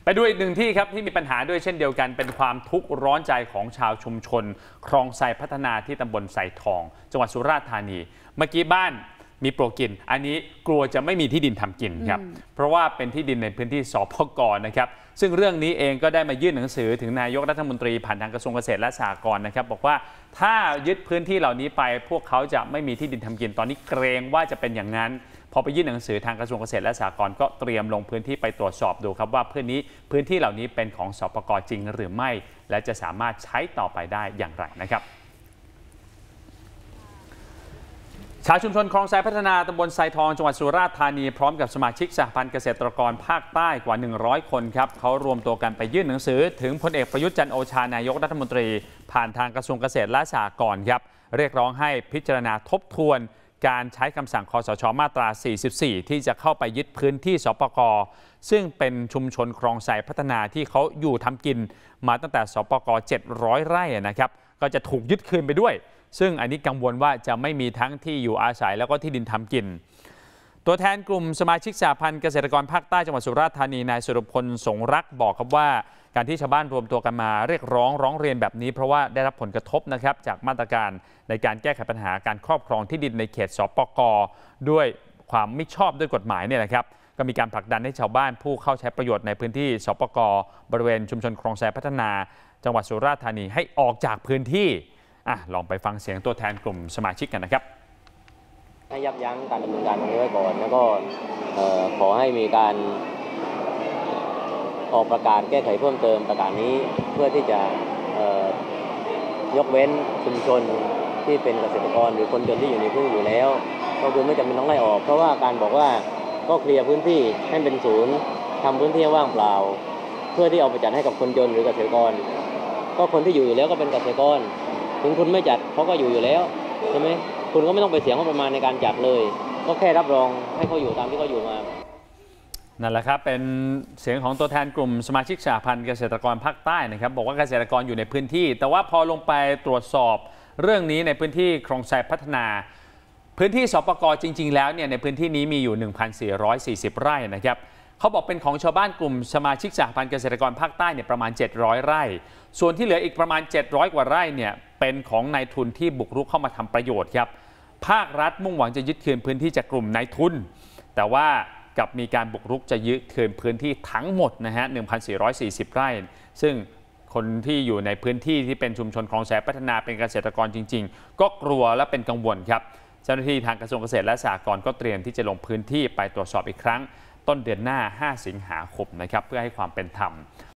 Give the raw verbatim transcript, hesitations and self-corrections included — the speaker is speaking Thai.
ไปดูอีกหนึ่งที่ครับที่มีปัญหาด้วยเช่นเดียวกันเป็นความทุกข์ร้อนใจของชาวชุมชนคลองไทรพัฒนาที่ตำบลไทรทองจังหวัดสุราษฎร์ธานีเมื่อกี้บ้านมีปลวกกินอันนี้กลัวจะไม่มีที่ดินทำกินครับเพราะว่าเป็นที่ดินในพื้นที่สปก.นะครับซึ่งเรื่องนี้เองก็ได้มายื่นหนังสือถึงนายกรัฐมนตรีผ่านทางกระทรวงเกษตรและสหกรณ์นะครับบอกว่าถ้ายึดพื้นที่เหล่านี้ไปพวกเขาจะไม่มีที่ดินทำกินตอนนี้เกรงว่าจะเป็นอย่างนั้นพอไปยื่นหนังสือทางกระทรวงเกษตรและสหกรณ์ก็เตรียมลงพื้นที่ไปตรวจสอบดูครับว่าพื้นนี้พื้นที่เหล่านี้เป็นของสปก.จริงหรือไม่และจะสามารถใช้ต่อไปได้อย่างไรนะครับชาวชุมชนคลองไทรพัฒนาตำบลไทรทองจังหวัดสุราษฎร์ธานีพร้อมกับสมาชิกสหพันธ์เกษตรกรภาคใต้กว่าหนึ่งร้อยคนครับเขารวมตัวกันไปยื่นหนังสือถึงพลเอกประยุทธ์จันทร์โอชานายกรัฐมนตรีผ่านทางกระทรวงเกษตรและสหกรณ์ครับเรียกร้องให้พิจารณาทบทวนการใช้คำสั่งคสช.มาตราสี่สิบสี่ที่จะเข้าไปยึดพื้นที่สปก.ซึ่งเป็นชุมชนคลองไทรพัฒนาที่เขาอยู่ทำกินมาตั้งแต่สปก.เจ็ดร้อยไร่นะครับก็จะถูกยึดคืนไปด้วยซึ่งอันนี้กังวลว่าจะไม่มีทั้งที่อยู่อาศัยแล้วก็ที่ดินทำกินตัวแทนกลุ่มสมาชิกสหพันธ์เกษตรกรภาคใต้จังหวัดสุราษฎร์ธานีนายสุรพลสงรักบอกครับว่าการที่ชาวบ้านรวมตัวกันมาเรียกร้องร้องเรียนแบบนี้เพราะว่าได้รับผลกระทบนะครับจากมาตรการในการแก้ไขปัญหาการครอบครองที่ดินในเขตสปก.ด้วยความไม่ชอบด้วยกฎหมายเนี่ยนะครับก็มีการผลักดันให้ชาวบ้านผู้เข้าใช้ประโยชน์ในพื้นที่สปก.บริเวณชุมชนคลองไทรพัฒนาจังหวัดสุราษฎร์ธานีให้ออกจากพื้นที่อ่ะลองไปฟังเสียงตัวแทนกลุ่มสมาชิกกันนะครับให้ยับยั้งการดำเนินการตรงนี้ไว้ก่อนแล้วก็ขอให้มีการออกประกาศแก้ไขเพิ่มเติมประกาศนี้เพื่อที่จะยกเว้นชุมชนที่เป็นเกษตรกรหรือคนจนที่อยู่ในพื้นที่อยู่แล้วก็คือไม่จำเป็นต้องไล่ออกเพราะว่าการบอกว่าก็เคลียร์พื้นที่ให้เป็นศูนย์ทำพื้นที่ว่างเปล่าเพื่อที่เอาไปจัดให้กับคนจนหรือเกษตรกรก็คนที่อยู่อยู่แล้วก็เป็นเกษตรกรถึงคุณไม่จัดเขาก็อยู่อยู่แล้วใช่ไหมคุณก็ไม่ต้องไปเสียงงบประมาณในการจัดเลยก็แค่รับรองให้เขาอยู่ตามที่เขาอยู่มานั่นแหละครับเป็นเสียงของตัวแทนกลุ่มสมาชิกสหพันธ์เกษตรกรภาคใต้นะครับบอกว่าเกษตรกรอยู่ในพื้นที่แต่ว่าพอลงไปตรวจสอบเรื่องนี้ในพื้นที่คลองไทรพัฒนาพื้นที่สปก.จริงๆแล้วเนี่ยในพื้นที่นี้มีอยู่ หนึ่งพันสี่ร้อยสี่สิบ ไร่นะครับเขาบอกเป็นของชาวบ้านกลุ่มสมาชิกสหพันธ์เกษตรกรภาคใต้เนี่ยประมาณเจ็ดร้อยไร่ส่วนที่เหลืออีกประมาณเจ็ดร้อยกว่าไร่เนี่ยเป็นของนายทุนที่บุกรุกเข้ามาทำประโยชน์ครับภาครัฐมุ่งหวังจะยึดคืนพื้นที่จากกลุ่มนายทุนแต่ว่ากับมีการบุกรุกจะยึดคืนพื้นที่ทั้งหมดนะฮะ หนึ่งพันสี่ร้อยสี่สิบ ไร่ซึ่งคนที่อยู่ในพื้นที่ที่เป็นชุมชนคลองไทรพัฒนาเป็นเกษตรกรจริงๆก็กลัวและเป็นกังวลครับเจ้าหน้าที่ทางกระทรวงเกษตรและสหกรณ์ก็เตรียมที่จะลงพื้นที่ไปตรวจสอบอีกครั้งต้นเดือนหน้าห้าสิงหาคมนะครับเพื่อให้ความเป็นธรรม